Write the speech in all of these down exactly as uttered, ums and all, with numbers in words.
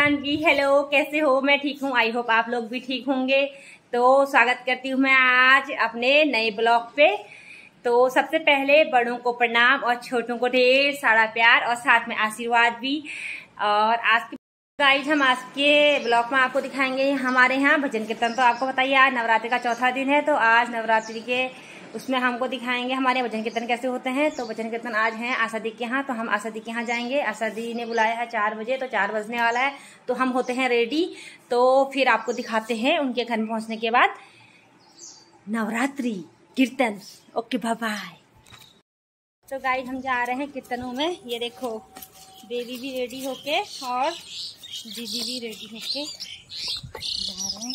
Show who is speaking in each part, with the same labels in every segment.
Speaker 1: Janvi. Hello, कैसे हो? मैं ठीक हूँ। आई होप आप लोग भी ठीक होंगे। तो स्वागत करती हूँ मैं आज अपने नए ब्लॉग पे। तो सबसे पहले बड़ों को प्रणाम और छोटों को ढेर सारा प्यार और साथ में आशीर्वाद भी। और आज के गाइस हम आज के ब्लॉग में आपको दिखाएंगे हमारे यहाँ भजन कीर्तन। तो आपको बताइए आज नवरात्रि का चौथा दिन है, तो आज नवरात्रि के उसमें हमको दिखाएंगे हमारे भजन कीर्तन कैसे होते हैं। तो भजन कीर्तन आज हैं आशा दी के यहाँ, तो हम आशा दी के यहाँ जाएंगे। आशा दी ने बुलाया है चार बजे, तो चार बजने वाला है, तो हम होते हैं रेडी। तो फिर आपको दिखाते हैं उनके घर में पहुँचने के बाद नवरात्रि कीर्तन। Okay, bye bye. तो गाइस हम जा रहे हैं कीर्तनों में। ये देखो देवी भी रेडी होके और दीदी भी रेडी होके जा रहे हैं।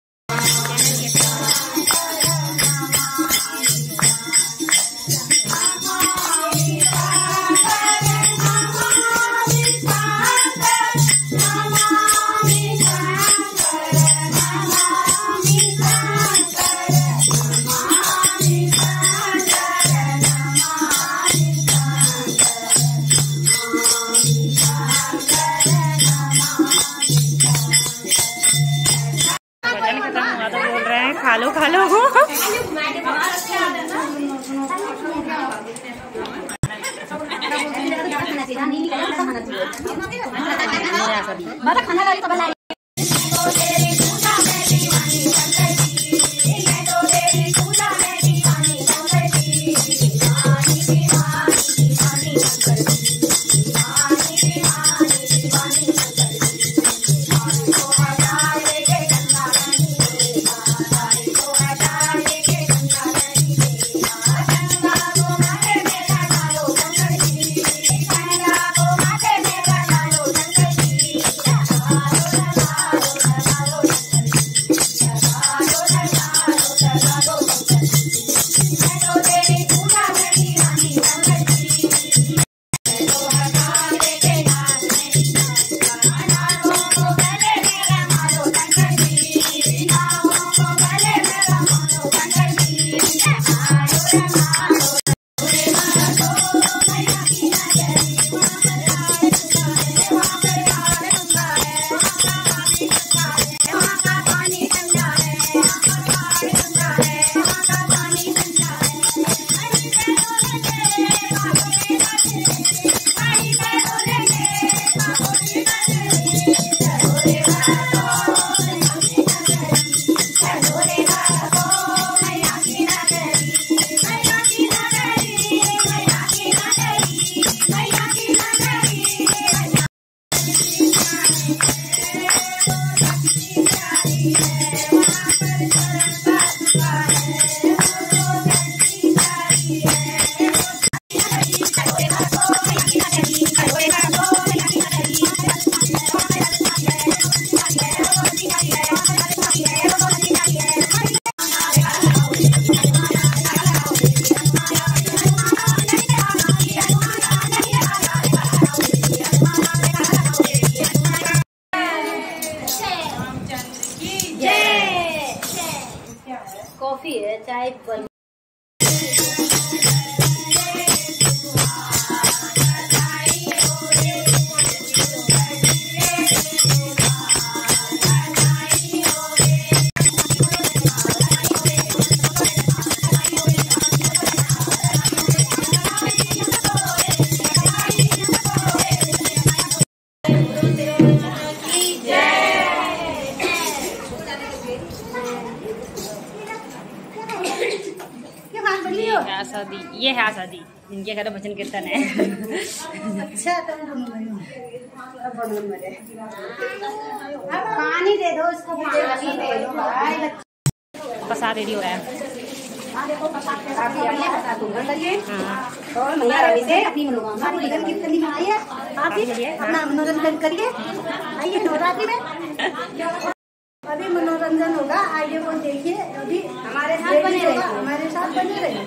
Speaker 1: खा लो खा लो कॉफी है, चाय बन। आशा दी, ये है आशा दी जिनके घर भजन कीर्तन है। अच्छा, तो पानी दे दो इसको, पानी दे दो भाई। प्रसाद रेडी हो रहा है। और मैया रवि से अपनी मनोकामना भजन कीर्तन दिखाइए, आप भी अपना मनोरंजन करिए। आइए नवरात्रि में अभी मनोरंजन होगा, आइए वो देखिए। अभी हमारे साथ बने रहे, हमारे साथ बने रहे।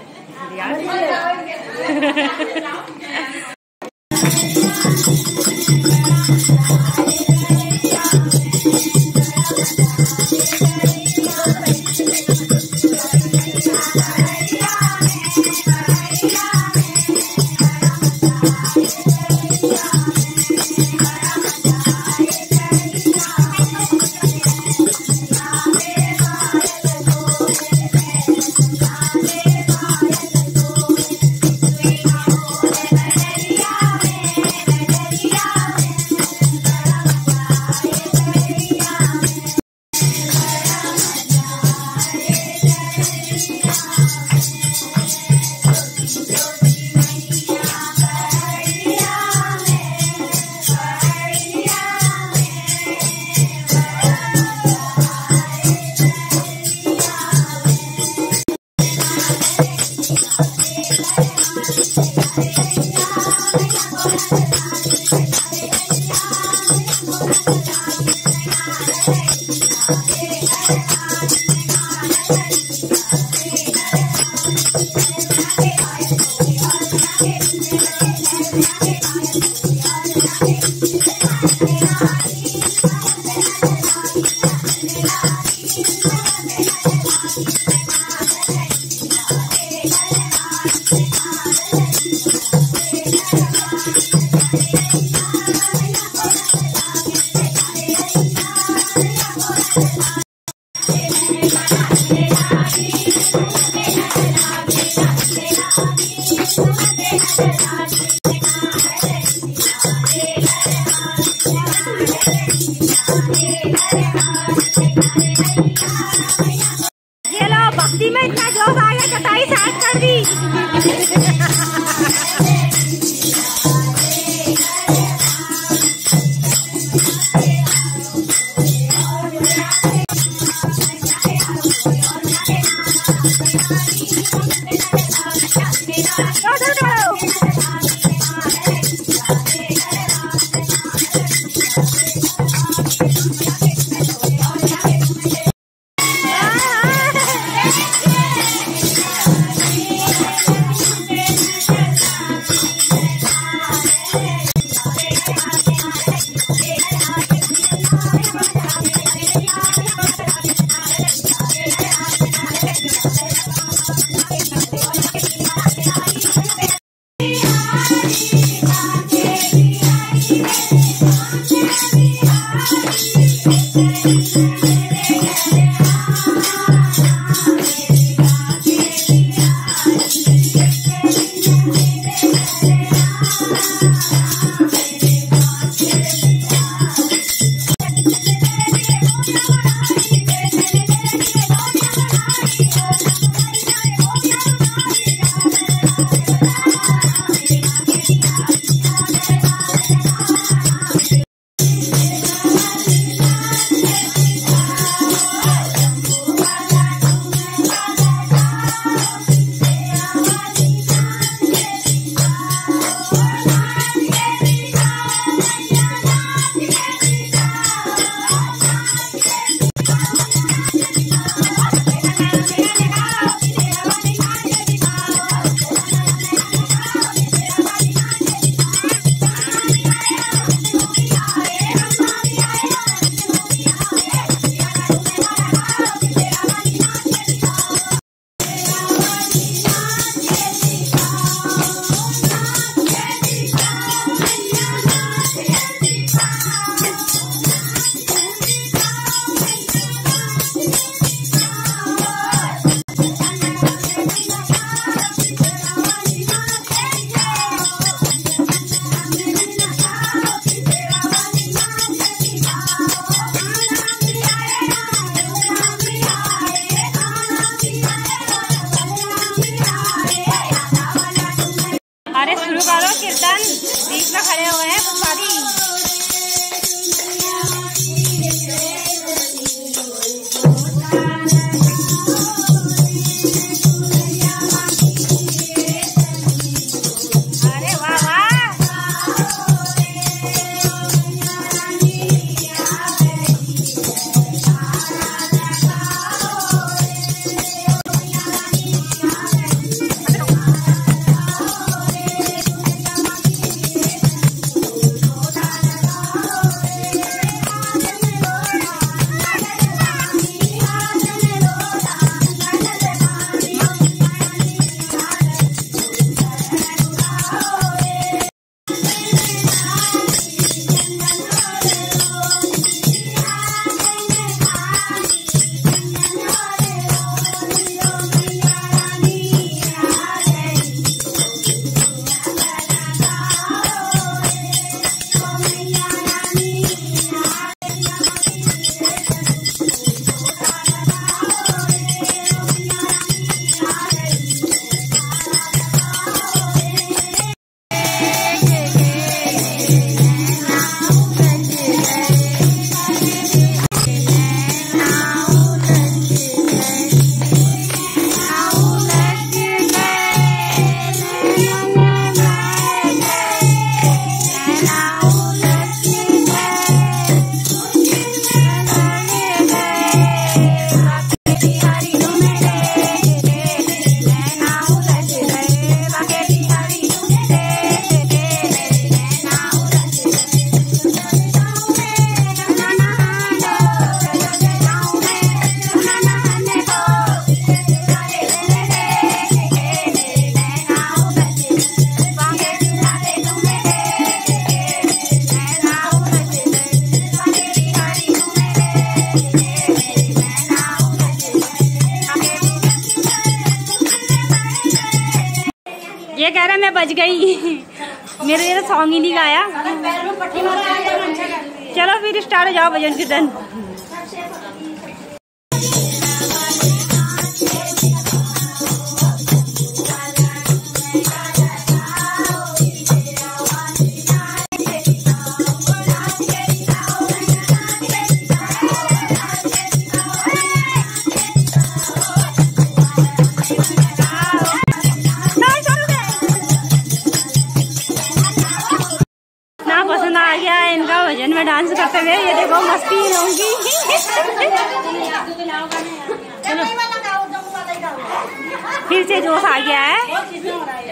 Speaker 1: ये लो भक्ति में इतना जोश आ गया, कटाई साइड कर दी। क्या मैं बच गई। मेरे लिए तो सॉन्ग ही नहीं गाया। चलो फिर स्टार्ट हो जाओ भजन कीर्तन। पसंद आ गया इनका भजन में डांस करते हुए। ये देखो मस्ती होंगी। फिर से जोश आ गया है।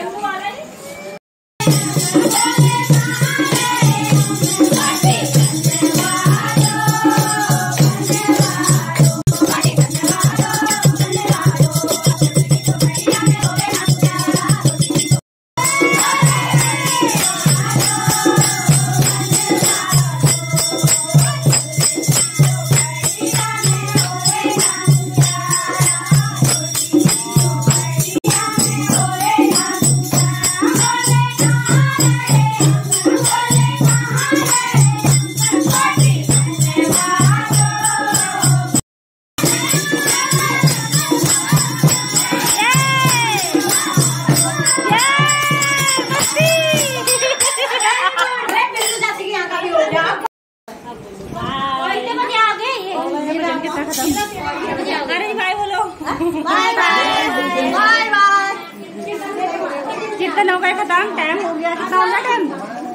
Speaker 1: कीर्तन हो गया खत्म। टाइम हो गया। कितना हो गया टाइम?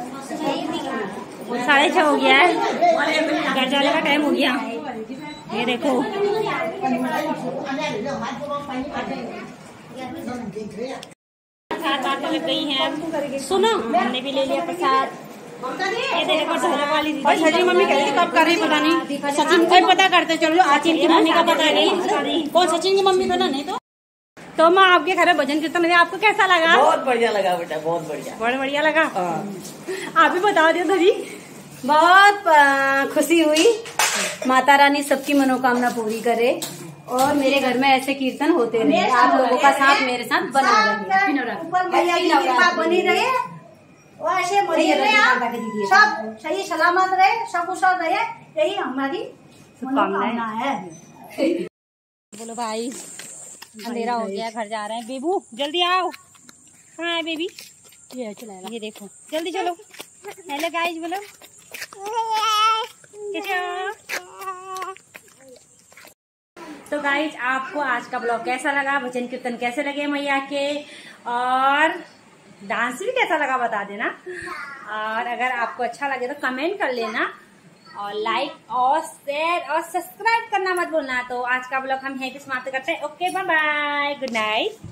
Speaker 1: साढ़े छह हो गया है। घर जाने का टाइम हो गया। ये देखो प्रसाद बात लग गई है। सुनो हमने भी ले लिया प्रसाद। ये देखो ढोलक वाली दीदी। सचिन मम्मी कहती कब कर रही पता नहीं। सचिन को पता करते चलो। सचिन की मम्मी का पता नहीं। कौन सचिन की मम्मी पता नहीं। तो तो मैं आपके घर में भजन कीर्तन में आपको कैसा लगा?
Speaker 2: बहुत बढ़िया लगा बेटा, बहुत बढ़िया,
Speaker 1: बहुत बढ़िया लगा। आप भी बता दियो दीदी।
Speaker 3: बहुत खुशी हुई। माता रानी सबकी मनोकामना पूरी करे और मेरे घर में ऐसे कीर्तन होते रहे। आप लोगों का साथ मेरे साथ बना रहे, बनी रहे। ऐसे सब सही सलामत रहे, सब कुशल रहे, यही हमारी मनोकामना है।
Speaker 1: बोलो भाई, अंधेरा हो गया, घर जा रहे हैं। बेबू जल्दी आओ। कहाँ है बेबी? ये चला, ये देखो जल्दी चलो। हेलो गाइस बोलो। तो गाइस आपको आज का ब्लॉग कैसा लगा? भजन कीर्तन कैसे लगे मैया के, और डांस भी कैसा लगा बता देना। और अगर आपको अच्छा लगे तो कमेंट कर लेना, और लाइक और शेयर और सब्सक्राइब करना मत भूलना। तो आज का ब्लॉग हम यहीं पे समाप्त करते हैं। Okay bye bye, good night.